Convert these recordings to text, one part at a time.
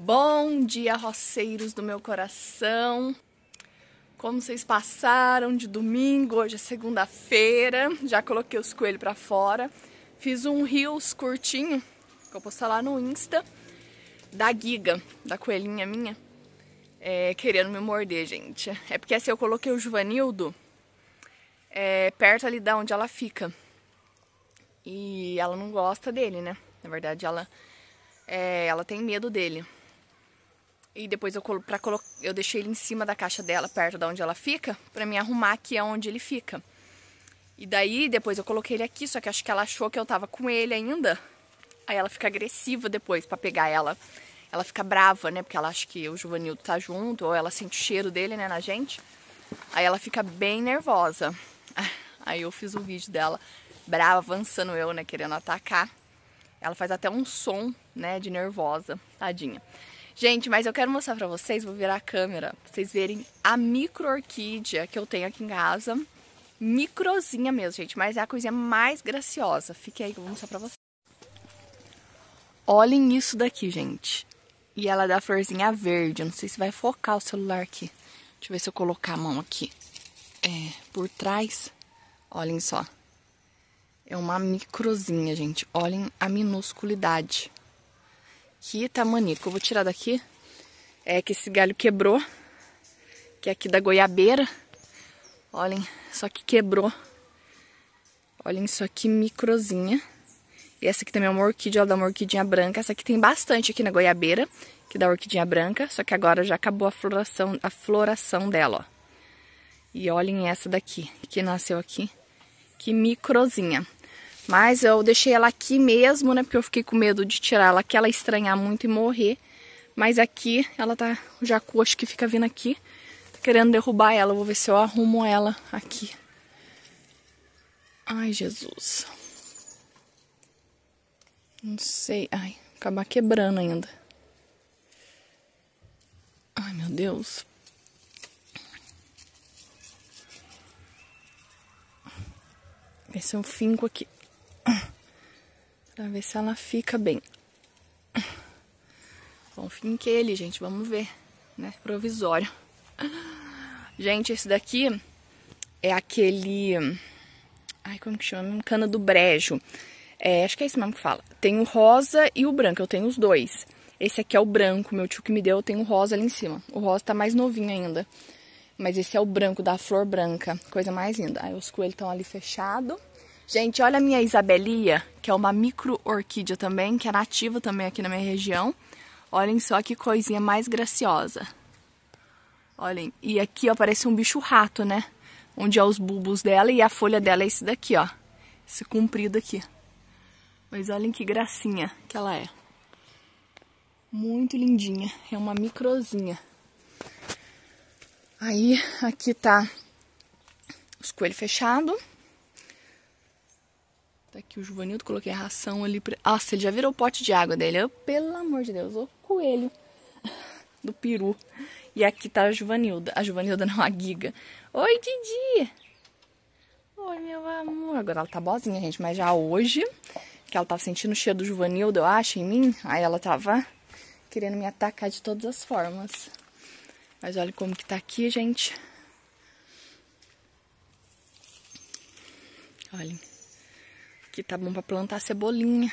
Bom dia, roceiros do meu coração. Como vocês passaram de domingo? Hoje é segunda-feira. Já coloquei os coelhos pra fora. Fiz um reels curtinho, que eu vou postar lá no Insta, da Giga, da coelhinha minha, querendo me morder, gente. É porque assim, eu coloquei o Juvanildo perto ali da onde ela fica. E ela não gosta dele, né? Na verdade, ela tem medo dele. E depois eu deixei ele em cima da caixa dela, perto da onde ela fica, pra me arrumar aqui aonde ele fica. E daí, depois eu coloquei ele aqui, só que acho que ela achou que eu tava com ele ainda. Aí ela fica agressiva depois pra pegar ela. Ela fica brava, né? Porque ela acha que o Juvanildo tá junto, ou ela sente o cheiro dele, né, na gente. Aí ela fica bem nervosa. Aí eu fiz um vídeo dela, brava, avançando eu, né, querendo atacar. Ela faz até um som, né, de nervosa, tadinha. Gente, mas eu quero mostrar pra vocês, vou virar a câmera, pra vocês verem a micro orquídea que eu tenho aqui em casa. Microzinha mesmo, gente, mas é a coisinha mais graciosa. Fique aí que eu vou mostrar pra vocês. Olhem isso daqui, gente. E ela é da florzinha verde, eu não sei se vai focar o celular aqui. Deixa eu ver se eu colocar a mão aqui. Por trás, olhem só. É uma microzinha, gente. Olhem a minusculidade. Que tamanico. Eu vou tirar daqui. É que esse galho quebrou. Que é aqui da goiabeira. Olhem, só que quebrou. Olhem isso aqui, microzinha. E essa aqui também é uma orquídea, ela dá uma orquídea branca. Essa aqui tem bastante aqui na goiabeira, que dá orquídea branca. Só que agora já acabou a floração dela, ó. E olhem essa daqui, que nasceu aqui. Que microzinha. Mas eu deixei ela aqui mesmo, né? Porque eu fiquei com medo de tirar ela, que ela estranhar muito e morrer. Mas aqui, ela tá... O jacu acho que fica vindo aqui. Tá querendo derrubar ela. Eu vou ver se eu arrumo ela aqui. Ai, Jesus. Não sei. Ai, acabar quebrando ainda. Ai, meu Deus. Ver se eu finco aqui. Pra ver se ela fica bem. Bom, finquei ele, gente. Vamos ver, né? Provisório. Gente, esse daqui é aquele... Ai, como que chama? Cana do brejo. Acho que é isso mesmo que fala. Tem o rosa e o branco. Eu tenho os dois. Esse aqui é o branco. Meu tio que me deu, eu tenho o rosa ali em cima. O rosa tá mais novinho ainda. Mas esse é o branco, da flor branca. Coisa mais linda. Aí os coelhos estão ali fechados. Gente, olha a minha Isabelia, que é uma micro orquídea também, que é nativa também aqui na minha região. Olhem só que coisinha mais graciosa. Olhem, e aqui ó, parece um bicho-rato, né? Onde é os bulbos dela e a folha dela é esse daqui, ó. Esse comprido aqui. Mas olhem que gracinha que ela é. Muito lindinha, é uma microzinha. Aí, aqui tá os coelhos fechados. Tá aqui o Juvanildo, coloquei a ração ali. Nossa, ele já virou o pote de água dele. Pelo amor de Deus, o coelho do peru. E aqui tá a Juvanilda. A Juvanilda não, a Giga. Oi, Didi! Oi, meu amor. Agora ela tá boazinha, gente. Mas já hoje, que ela tava sentindo o cheiro do Juvanildo, eu acho, em mim. Aí ela tava querendo me atacar de todas as formas. Mas olha como que tá aqui, gente. Olhem. Aqui tá bom pra plantar cebolinha.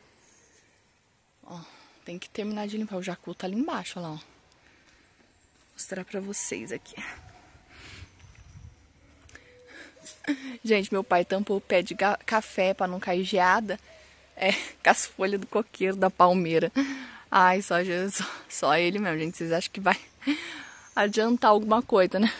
Ó, tem que terminar de limpar. O jacu tá ali embaixo, olha lá, ó. Vou mostrar pra vocês aqui. Gente, meu pai tampou o pé de café pra não cair geada. Com as folhas do coqueiro, da palmeira. Ai, só Jesus, só ele mesmo, gente. Vocês acham que vai adiantar alguma coisa, né?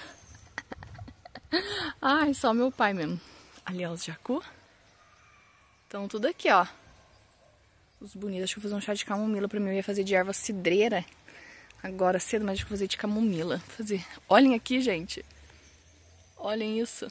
Ai, só meu pai mesmo. Ali, ó, os jacu. Então, tudo aqui, ó. Os bonitos. Acho que eu vou fazer um chá de camomila pra mim. Eu ia fazer de erva cidreira agora cedo, mas acho que vou fazer de camomila. Olhem aqui, gente. Olhem isso.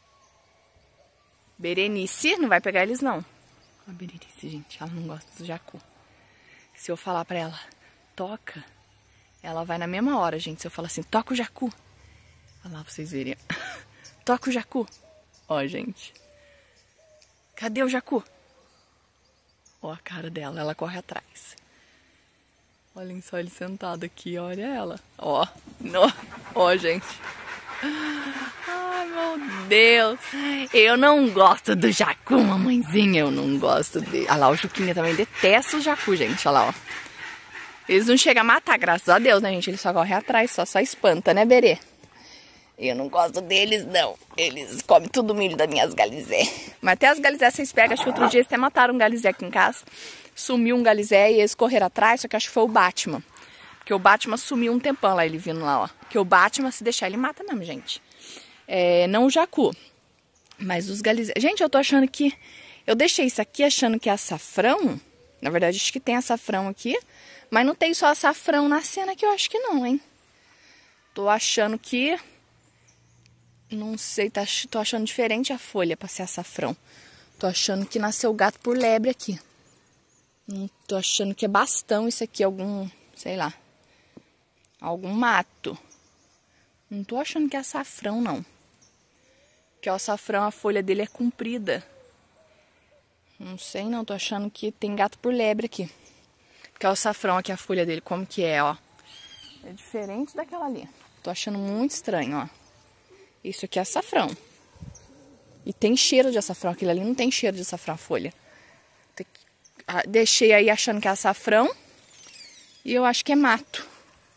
Berenice. Não vai pegar eles, não. A Berenice, gente. Ela não gosta do jacu. Se eu falar pra ela, toca, ela vai na mesma hora, gente. Se eu falar assim, toca o jacu. Olha lá pra vocês verem. Toca o jacu. Ó, gente. Cadê o jacu? Ó a cara dela, ela corre atrás. Olhem só ele sentado aqui, olha ela. Ó, no, ó, gente. Ai, meu Deus. Eu não gosto do jacu, mamãezinha. Eu não gosto dele. Olha lá, o Juquinha também detesta o jacu, gente. Olha lá, ó. Eles não chegam a matar, graças a Deus, né, gente? Eles só correm atrás, só espanta, né, Berê? Eu não gosto deles, não. Eles comem tudo o milho das minhas galizé. Mas até as galizé vocês pegam. Acho que outro dia eles até mataram um galizé aqui em casa. Sumiu um galizé e eles correram atrás, só que acho que foi o Batman. Porque o Batman sumiu um tempão lá, ele vindo lá, ó. Porque o Batman, se deixar, ele mata mesmo, gente. É, não o jacu. Mas os galizé... Gente, eu tô achando que... Eu deixei isso aqui achando que é açafrão. Na verdade, acho que tem açafrão aqui. Mas não tem só açafrão na cena aqui, eu acho que não, hein. Tô achando que... Não sei, tô achando diferente a folha pra ser açafrão. Tô achando que nasceu gato por lebre aqui. Tô achando que é bastão isso aqui, algum, sei lá, algum mato. Não tô achando que é açafrão, não. Porque o açafrão, a folha dele é comprida. Não sei, não. Tô achando que tem gato por lebre aqui. Porque o açafrão aqui, a folha dele, como que é, ó. É diferente daquela ali. Tô achando muito estranho, ó. Isso aqui é açafrão. E tem cheiro de açafrão. Aquele ali não tem cheiro de açafrão, a folha. Deixei aí achando que é açafrão. E eu acho que é mato.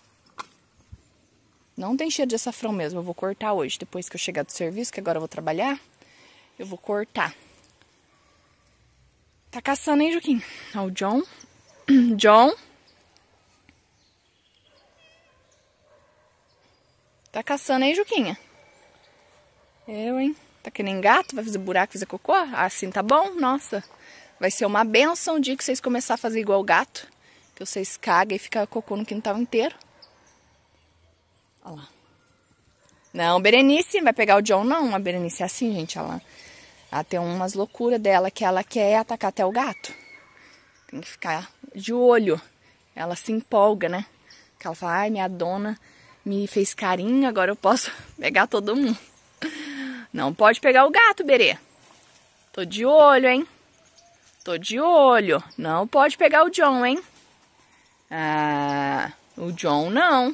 Não tem cheiro de açafrão mesmo. Eu vou cortar hoje. Depois que eu chegar do serviço, que agora eu vou trabalhar, eu vou cortar. Tá caçando, hein, Juquinho? Ó, o John. John. Tá caçando, hein, Juquinha? Eu, hein? Tá que nem gato, vai fazer buraco, fazer cocô? Assim tá bom? Nossa, vai ser uma benção o dia que vocês começarem a fazer igual o gato. Que vocês cagam e fica cocô no quintal inteiro. Olha lá. Não, Berenice, não vai pegar o John não. A Berenice é assim, gente, ela tem umas loucuras dela que ela quer atacar até o gato. Tem que ficar de olho. Ela se empolga, né? Que ela fala, ai, minha dona me fez carinho, agora eu posso pegar todo mundo. Não pode pegar o gato, Berê. Tô de olho, hein? Tô de olho. Não pode pegar o John, hein? Ah, o John não.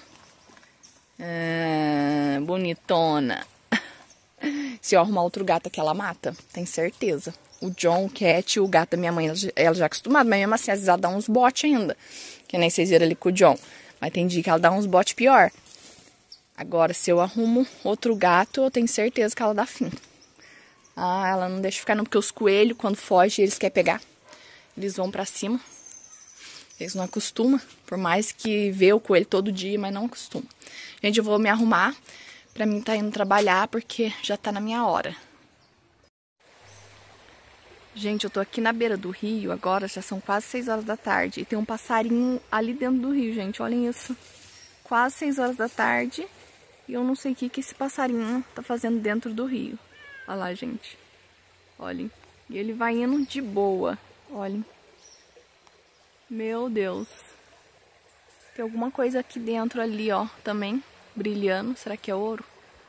Ah, bonitona. Se eu arrumar outro gato aqui, ela mata. Tem certeza. O John, o Cat, o gato da minha mãe, ela já é acostumada. Mas mesmo assim, às vezes ela dá uns botes ainda. Que nem vocês viram ali com o John. Mas tem dia que ela dá uns botes pior. Agora, se eu arrumo outro gato, eu tenho certeza que ela dá fim. Ah, ela não deixa ficar não, porque os coelhos, quando fogem, eles querem pegar. Eles vão pra cima. Eles não acostumam, por mais que vê o coelho todo dia, mas não acostumam. Gente, eu vou me arrumar pra mim tá indo trabalhar, porque já tá na minha hora. Gente, eu tô aqui na beira do rio, agora já são quase 6 horas da tarde. E tem um passarinho ali dentro do rio, gente, olhem isso. Quase 6 horas da tarde. E eu não sei o que esse passarinho tá fazendo dentro do rio. Olha lá, gente. Olhem. E ele vai indo de boa. Olhem. Meu Deus. Tem alguma coisa aqui dentro ali, ó, também. Brilhando. Será que é ouro?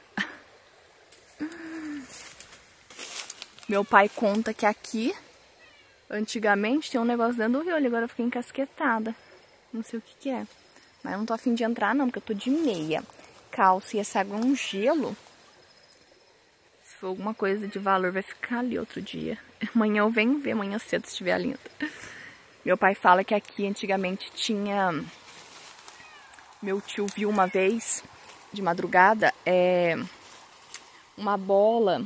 Meu pai conta que aqui, antigamente, tinha um negócio dentro do rio. Agora eu fiquei encasquetada. Não sei o que é. Mas eu não tô afim de entrar, não, porque eu tô de meia. Calça e essa água é um gelo. Se for alguma coisa de valor, vai ficar ali outro dia. Amanhã eu venho ver, amanhã cedo, se estiver linda. Meu pai fala que aqui antigamente tinha... Meu tio viu uma vez, de madrugada, uma bola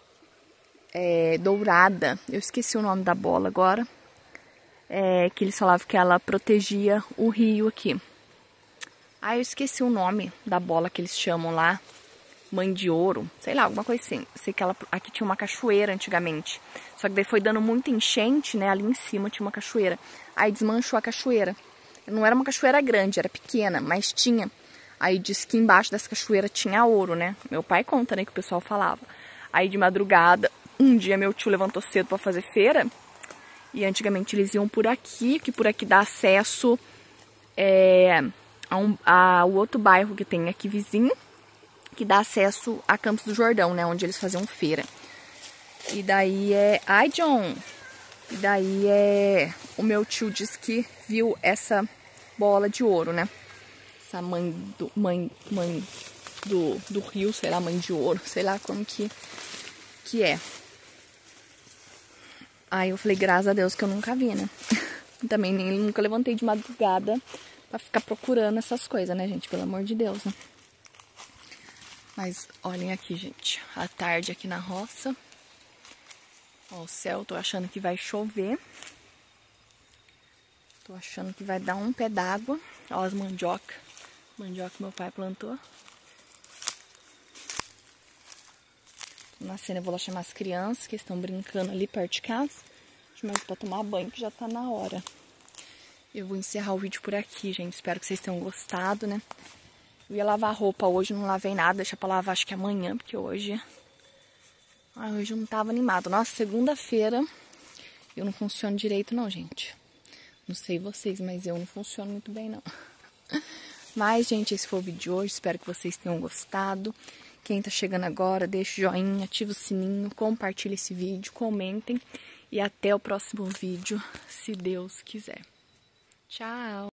dourada. Eu esqueci o nome da bola agora. Que eles falavam que ela protegia o rio aqui. Ah, eu esqueci o nome da bola que eles chamam lá. Mãe de ouro, sei lá, alguma coisa assim. Sei que aqui tinha uma cachoeira antigamente. Só que daí foi dando muita enchente, né? Ali em cima tinha uma cachoeira. Aí desmanchou a cachoeira. Não era uma cachoeira grande, era pequena, mas tinha. Aí disse que embaixo dessa cachoeira tinha ouro, né? Meu pai conta, né, que o pessoal falava. Aí de madrugada, um dia meu tio levantou cedo pra fazer feira. E antigamente eles iam por aqui, que por aqui dá acesso ao outro bairro que tem aqui vizinho, que dá acesso a Campos do Jordão, né, onde eles faziam feira. E daí ai, John! E daí o meu tio disse que viu essa bola de ouro, né? Essa mãe do rio, sei lá, mãe de ouro, sei lá como que é. Aí eu falei, graças a Deus que eu nunca vi, né? Também nunca levantei de madrugada pra ficar procurando essas coisas, né, gente? Pelo amor de Deus, né? Mas olhem aqui, gente. A tarde aqui na roça. Ó, o céu, tô achando que vai chover. Tô achando que vai dar um pé d'água. Ó, as mandioca. Mandioca que meu pai plantou. Na cena eu vou lá chamar as crianças que estão brincando ali perto de casa. Chamar eles pra tomar banho, que já tá na hora. Eu vou encerrar o vídeo por aqui, gente. Espero que vocês tenham gostado, né? Eu ia lavar roupa hoje, não lavei nada. Deixa pra lavar acho que amanhã, porque hoje... Ai, hoje eu não tava animado. Nossa, segunda-feira eu não funciono direito não, gente. Não sei vocês, mas eu não funciono muito bem, não. Mas, gente, esse foi o vídeo de hoje. Espero que vocês tenham gostado. Quem tá chegando agora, deixa o joinha, ativa o sininho, compartilha esse vídeo, comentem. E até o próximo vídeo, se Deus quiser. Tchau!